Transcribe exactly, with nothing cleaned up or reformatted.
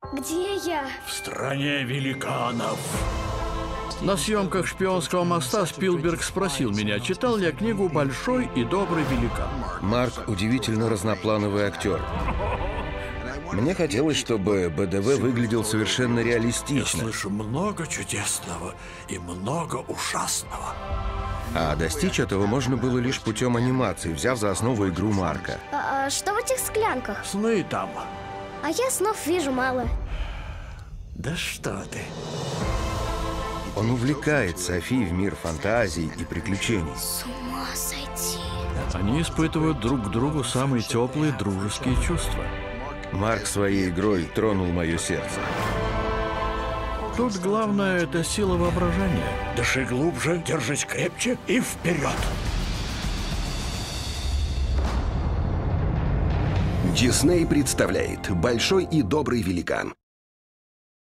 Где я? В стране великанов. На съемках «Шпионского моста» Спилберг спросил меня, читал ли я книгу «Большой и добрый великан». Марк удивительно разноплановый актер. Мне хотелось, чтобы БДВ выглядел совершенно Я реалистично. слышу много чудесного и много ужасного. А достичь этого можно было лишь путем анимации, взяв за основу игру Марка. А, а что в этих склянках? Сны там. А я снов вижу мало. Да что ты. Он увлекает Софи в мир фантазий и приключений. С ума сойти. Они испытывают друг к другу самые теплые дружеские чувства. Марк своей игрой тронул мое сердце. Тут главное — это сила воображения. Дыши глубже, держись крепче и вперед. Дисней представляет «Большой и добрый великан».